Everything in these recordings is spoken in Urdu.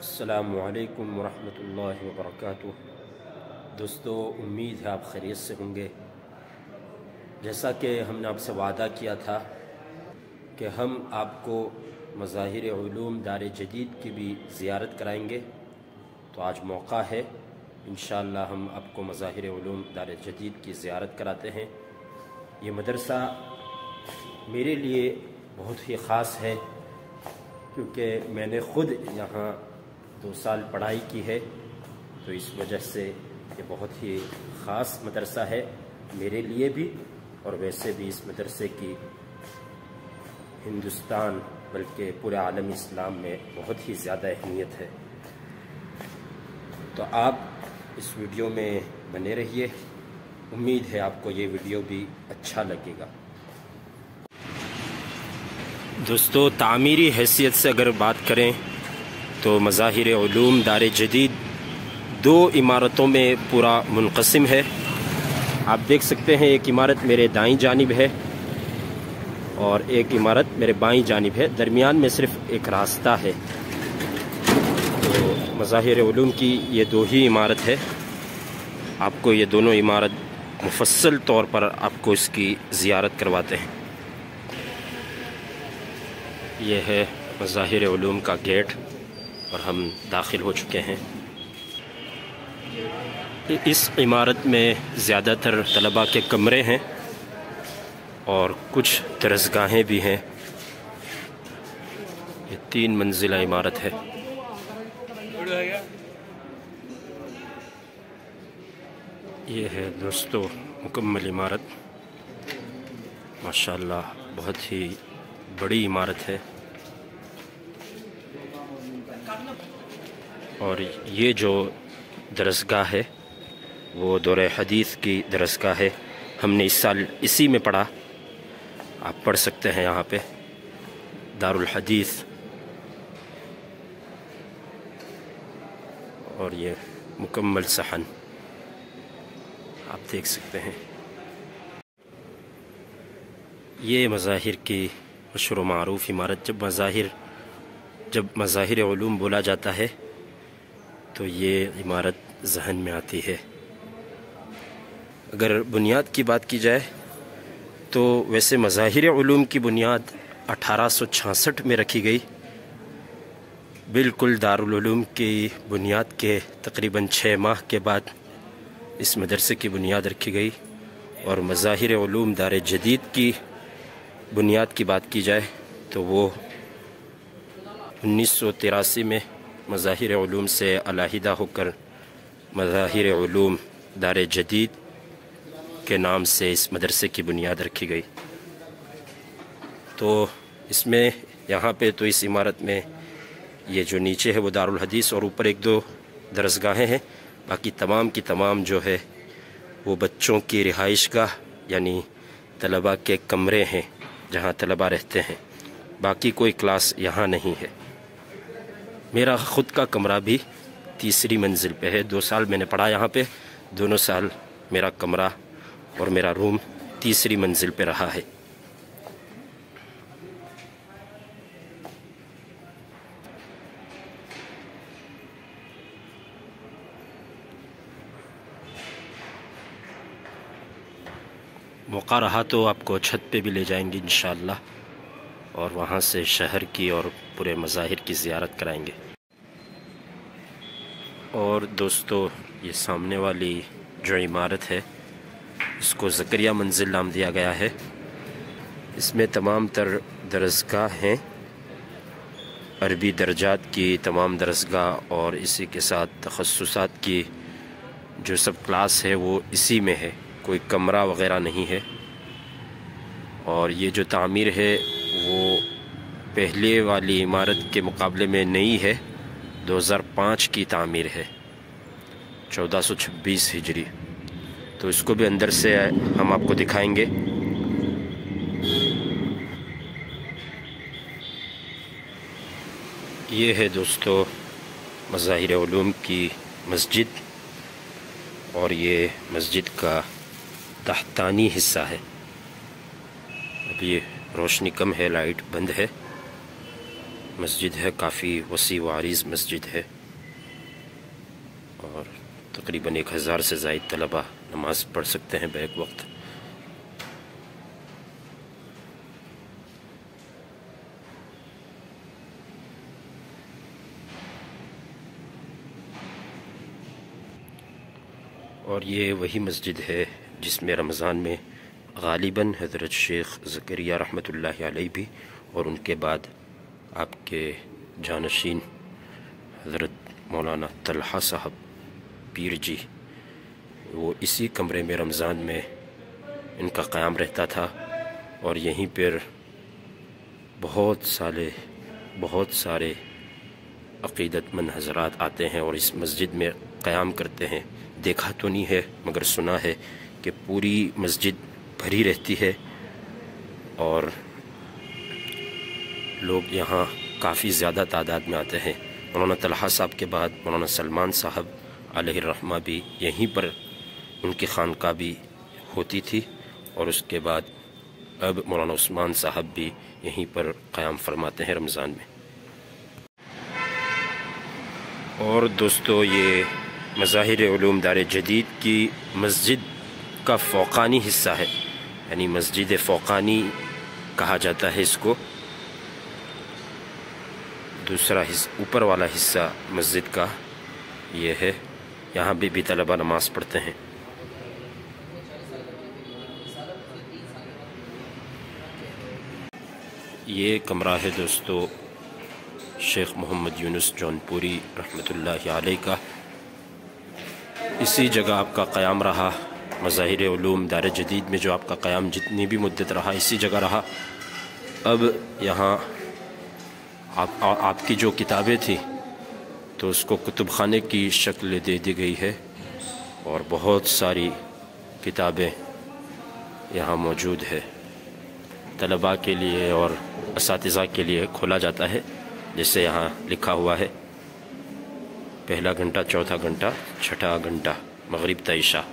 السلام علیکم ورحمۃ اللہ وبرکاتہ۔ دوستو، امید ہے آپ خیریت سے ہوں گے۔ جیسا کہ ہم نے آپ سے وعدہ کیا تھا کہ ہم آپ کو مظاہر علوم دار جدید کی بھی زیارت کرائیں گے، تو آج موقع ہے۔ انشاءاللہ ہم آپ کو مظاہر علوم دار جدید کی زیارت کراتے ہیں۔ یہ مدرسہ میرے لیے بہت ہی خاص ہے، کیونکہ میں نے خود یہاں 2 سال پڑھائی کی ہے، تو اس وجہ سے یہ بہت ہی خاص مدرسہ ہے میرے لیے بھی، اور ویسے بھی اس مدرسے کی ہندوستان بلکہ پورے عالم اسلام میں بہت ہی زیادہ اہمیت ہے۔ تو آپ اس ویڈیو میں بنے رہیے، امید ہے آپ کو یہ ویڈیو بھی اچھا لگے گا۔ دوستو، تعمیری حیثیت سے اگر بات کریں تو مظاہر علوم دار جدید 2 عمارتوں میں پورا منقسم ہے۔ آپ دیکھ سکتے ہیں ایک عمارت میرے دائیں جانب ہے اور ایک عمارت میرے بائیں جانب ہے، درمیان میں صرف ایک راستہ ہے۔ تو مظاہر علوم کی یہ 2 ہی عمارت ہے۔ آپ کو یہ دونوں عمارت مفصل طور پر آپ کو اس کی زیارت کرواتے ہیں۔ یہ ہے مظاہر علوم کا گیٹ اور ہم داخل ہو چکے ہیں۔ اس عمارت میں زیادہ تر طلباء کے کمرے ہیں اور کچھ درسگاہیں بھی ہیں۔ یہ 3 منزلہ عمارت ہے۔ یہ ہے دوستو مکمل عمارت، ماشاءاللہ بہت ہی بڑی عمارت ہے۔ اور یہ جو درسگاہ ہے وہ دور حدیث کی درسگاہ ہے۔ ہم نے اس سال اسی میں پڑھا، آپ پڑھ سکتے ہیں یہاں پہ دار الحدیث۔ اور یہ مکمل صحن آپ دیکھ سکتے ہیں۔ یہ مظاہر کی مشہور و معروف عمارت، جب مظاہر علوم بولا جاتا ہے تو یہ عمارت ذہن میں آتی ہے۔ اگر بنیاد کی بات کی جائے تو ویسے مظاہر علوم کی بنیاد 1866 میں رکھی گئی، بالکل دارالعلوم کی بنیاد کے تقریباً 6 ماہ کے بعد اس مدرسے کی بنیاد رکھی گئی۔ اور مظاہر علوم دار جدید کی بنیاد کی بات کی جائے تو وہ 1983 میں مظاہر علوم سے علیحدہ ہو کر مظاہر علوم دار جدید کے نام سے اس مدرسے کی بنیاد رکھی گئی۔ تو اس میں یہاں پہ تو اس عمارت میں یہ جو نیچے ہے وہ دارالحدیث اور اوپر 1-2 درسگاہیں ہیں، باقی تمام کی تمام جو ہے وہ بچوں کی رہائش گاہ یعنی طلباء کے کمرے ہیں جہاں طلباء رہتے ہیں، باقی کوئی کلاس یہاں نہیں ہے۔ میرا خود کا کمرہ بھی 3ری منزل پہ ہے۔ 2 سال میں نے پڑھا یہاں پہ، دونوں سال میرا کمرہ اور میرا روم 3ری منزل پہ رہا ہے۔ موقع رہا تو آپ کو چھت پہ بھی لے جائیں گے انشاءاللہ، اور وہاں سے شہر کی اور پورے مظاہر کی زیارت کرائیں گے۔ اور دوستو، یہ سامنے والی جو عمارت ہے اس کو زکریا منزل نام دیا گیا ہے۔ اس میں تمام تر درسگاہ ہیں، عربی درجات کی تمام درسگاہ اور اسی کے ساتھ تخصصات کی جو سب کلاس ہے وہ اسی میں ہے، کوئی کمرہ وغیرہ نہیں ہے۔ اور یہ جو تعمیر ہے وہ پہلے والی عمارت کے مقابلے میں نئی ہے، 2005 کی تعمیر ہے، 1426 ہجری۔ تو اس کو بھی اندر سے ہم آپ کو دکھائیں گے۔ یہ ہے دوستو مظاہر علوم کی مسجد، اور یہ مسجد کا تحتانی حصہ ہے۔ اب یہ روشنی کم ہے، لائٹ بند ہے۔ مسجد ہے، کافی وسیع و عریض مسجد ہے، اور تقریباً 1000 سے زائد طلبہ نماز پڑھ سکتے ہیں بیک وقت۔ اور یہ وہی مسجد ہے جس میں رمضان میں غالباً حضرت شیخ زکریا رحمۃ اللہ علیہ بھی اور ان کے بعد آپ کے جانشین حضرت مولانا طلحہ صاحب پیر جی، وہ اسی کمرے میں رمضان میں ان کا قیام رہتا تھا، اور یہیں پر بہت سارے عقیدت مند حضرات آتے ہیں اور اس مسجد میں قیام کرتے ہیں۔ دیکھا تو نہیں ہے مگر سنا ہے کہ پوری مسجد بھری رہتی ہے، اور لوگ یہاں کافی زیادہ تعداد میں آتے ہیں۔ مولانا طلحہ صاحب کے بعد مولانا سلمان صاحب علیہ الرحمہ بھی یہیں پر ان کی خانقاہ بھی ہوتی تھی، اور اس کے بعد اب مولانا عثمان صاحب بھی یہیں پر قیام فرماتے ہیں رمضان میں۔ اور دوستو، یہ مظاہر علوم دار جدید کی مسجد کا فوقانی حصہ ہے، یعنی مسجد فوقانی کہا جاتا ہے اس کو۔ دوسرا حصہ، اوپر والا حصہ مسجد کا یہ ہے، یہاں بھی طلبہ نماز پڑھتے ہیں۔ یہ کمرہ ہے دوستو شیخ محمد یونس جونپوری رحمۃ اللہ علیہ کا۔ اسی جگہ آپ کا قیام رہا، مظاہر علوم دار جدید میں جو آپ کا قیام جتنی بھی مدت رہا اسی جگہ رہا۔ اب یہاں آپ کی جو کتابیں تھیں تو اس کو کتب خانے کی شکل دے دی گئی ہے، اور بہت ساری کتابیں یہاں موجود ہے، طلباء کے لیے اور اساتذہ کے لیے کھولا جاتا ہے، جیسے یہاں لکھا ہوا ہے: پہلا گھنٹہ، چوتھا گھنٹہ، چھٹا گھنٹہ، مغرب تا عشاء۔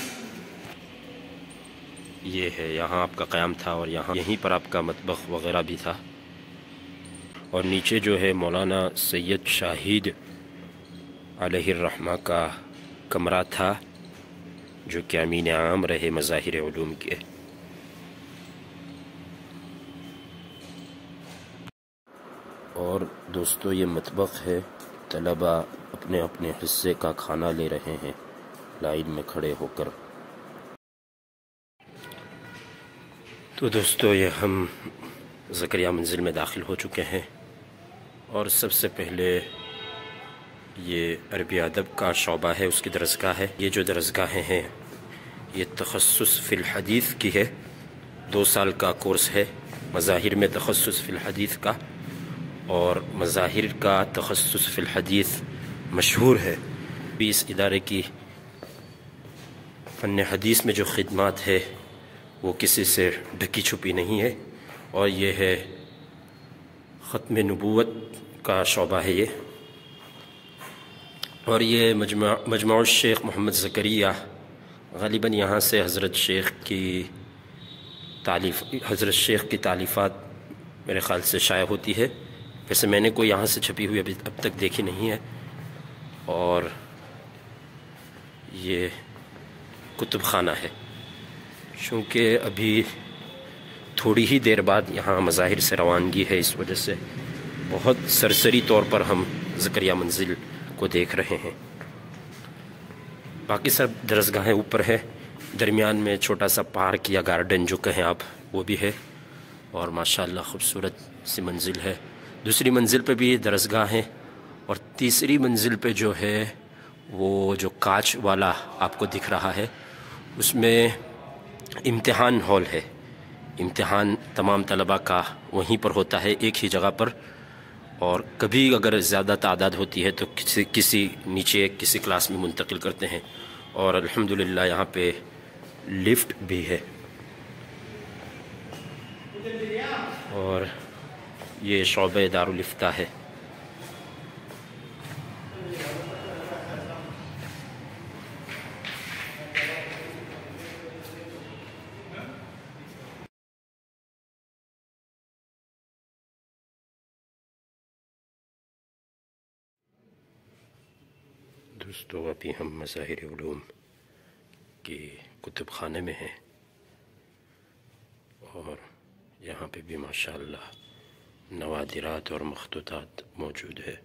یہ ہے، یہاں آپ کا قیام تھا، اور یہیں پر آپ کا مطبخ وغیرہ بھی تھا۔ اور نیچے جو ہے مولانا سید شاہد علیہ الرحمہ کا کمرہ تھا، جو کہ امین عام رہے مظاہر علوم کے۔ اور دوستو، یہ مطبخ ہے، طلبہ اپنے اپنے حصے کا کھانا لے رہے ہیں لائن میں کھڑے ہو کر۔ تو دوستو، یہ ہم زکریا منزل میں داخل ہو چکے ہیں، اور سب سے پہلے یہ عربی ادب کا شعبہ ہے، اس کی درسگاہ ہے۔ یہ جو درسگاہیں ہیں یہ تخصص فی الحدیث کی ہے، 2 سال کا کورس ہے مظاہر میں تخصص فی الحدیث کا، اور مظاہر کا تخصص فی الحدیث مشہور ہے بھی۔ اس ادارے کی فن حدیث میں جو خدمات ہے وہ کسی سے ڈھکی چھپی نہیں ہے، اور یہ ہے ختم نبوت کا شعبہ ہے یہ۔ اور یہ مجمع الشیخ محمد زکریا، غالباً یہاں سے حضرت شیخ کی تعلیفات میرے خیال سے شائع ہوتی ہے، ویسے میں نے کوئی یہاں سے چھپی ہوئی اب تک دیکھی نہیں ہے۔ اور یہ کتب خانہ ہے، چونکہ ابھی تھوڑی ہی دیر بعد یہاں مظاہر سے روانگی ہے، اس وجہ سے بہت سرسری طور پر ہم زکریا منزل کو دیکھ رہے ہیں۔ باقی سب درسگاہیں اوپر ہے، درمیان میں چھوٹا سا پارک یا گارڈن جو کہیں آپ وہ بھی ہے، اور ماشاءاللہ خوبصورت سی منزل ہے۔ دوسری منزل پہ بھی درسگاہ ہیں، اور تیسری منزل پہ جو ہے وہ جو کانچ والا آپ کو دکھ رہا ہے اس میں امتحان ہال ہے، امتحان تمام طلباء کا وہیں پر ہوتا ہے، ایک ہی جگہ پر۔ اور کبھی اگر زیادہ تعداد ہوتی ہے تو کسی نیچے کسی کلاس میں منتقل کرتے ہیں، اور الحمدللہ یہاں پہ لفٹ بھی ہے۔ اور یہ شعبہ دارالفتاء ہے۔ دوستو ابھی ہم مظاہر علوم کی کتب خانے میں ہیں اور یہاں پہ بھی ماشاءاللہ نوادرات اور مخطوطات موجود ہے۔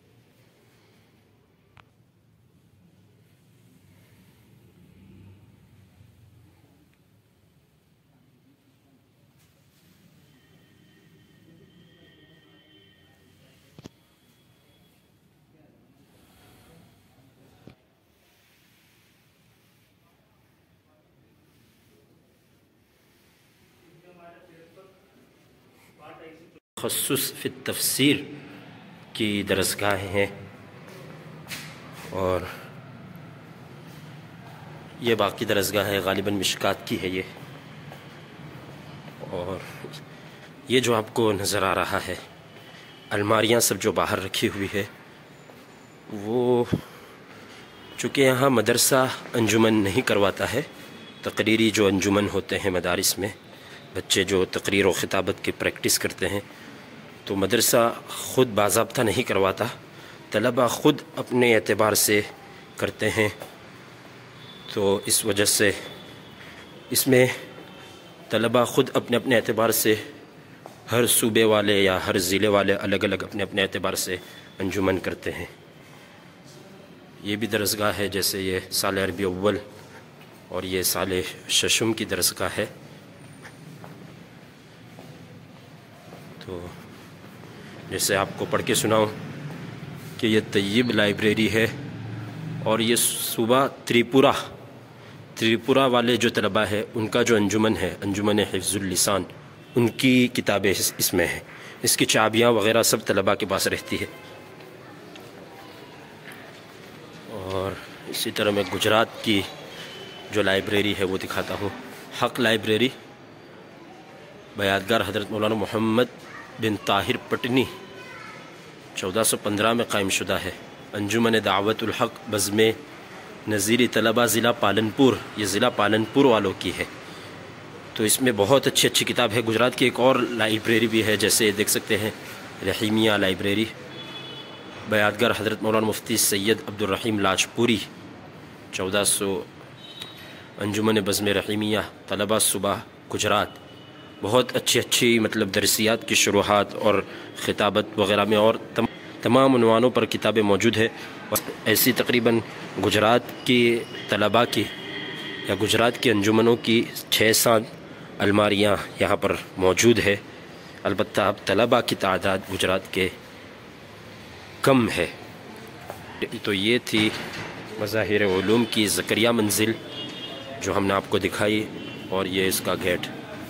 تخصص فی التفسیر کی درسگاہیں ہیں اور یہ باقی درسگاہ ہے، غالباً مشکات کی ہے یہ، اور یہ جو آپ کو نظر آ رہا ہے الماریاں سب جو باہر رکھی ہوئی ہے، وہ چونکہ یہاں مدرسہ انجمن نہیں کرواتا ہے، تقریری جو انجمن ہوتے ہیں مدارس میں، بچے جو تقریر و خطابت کی پریکٹس کرتے ہیں، تو مدرسہ خود باضابطہ نہیں کرواتا، طلبہ خود اپنے اعتبار سے کرتے ہیں۔ تو اس وجہ سے اس میں طلبہ خود اپنے اپنے اعتبار سے، ہر صوبے والے یا ہر ضلع والے الگ الگ اپنے اپنے اعتبار سے انجمن کرتے ہیں۔ یہ بھی درسگاہ ہے، جیسے یہ سال عربی اول اور یہ سال ششم کی درسگاہ ہے۔ تو جیسے آپ کو پڑھ کے سناؤں کہ یہ طیب لائبریری ہے اور یہ صوبہ تریپورہ والے جو طلبہ ہے ان کا جو انجمن ہے، انجمن حفظ اللسان، ان کی کتابیں اس میں ہیں، اس کی چابیاں وغیرہ سب طلبہ کے پاس رہتی ہے۔ اور اسی طرح میں گجرات کی جو لائبریری ہے وہ دکھاتا ہوں، حق لائبریری، بیادگار حضرت مولانا محمد بن طاہر پٹنی 1415 میں قائم شدہ ہے۔ انجمن دعوت الحق بزم نظیری طلبہ ضلع پالنپور، یہ ضلع پالنپور والوں کی ہے۔ تو اس میں بہت اچھی کتاب ہے۔ گجرات کی ایک اور لائبریری بھی ہے، جیسے دیکھ سکتے ہیں رحیمیہ لائبریری، بیادگار حضرت مولانا مفتی سید عبدالرحیم لاجپوری 1400، انجمن بزم رحیمیہ طلبہ صوبہ گجرات، بہت اچھی مطلب درسیات کی شروحات اور خطابت وغیرہ میں اور تمام عنوانوں پر کتابیں موجود ہے۔ اور ایسی تقریباً گجرات کی طلباء کی یا گجرات کی انجمنوں کی 6-7 الماریاں یہاں پر موجود ہے۔ البتہ اب طلباء کی تعداد گجرات کے کم ہے۔ تو یہ تھی مظاہر علوم کی زکریا منزل جو ہم نے آپ کو دکھائی، اور یہ اس کا گیٹ۔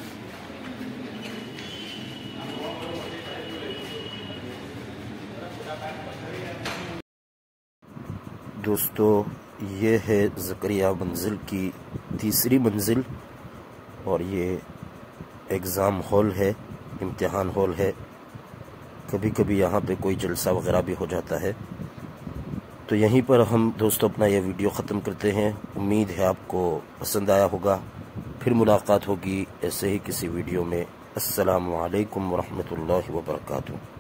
دوستو یہ ہے زکریا منزل کی تیسری منزل، اور یہ ایگزام ہال ہے، امتحان ہال ہے۔ کبھی کبھی یہاں پہ کوئی جلسہ وغیرہ بھی ہو جاتا ہے۔ تو یہیں پر ہم دوستو اپنا یہ ویڈیو ختم کرتے ہیں۔ امید ہے آپ کو پسند آیا ہوگا۔ پھر ملاقات ہوگی ایسے ہی کسی ویڈیو میں۔ السلام علیکم ورحمۃ اللہ وبرکاتہ۔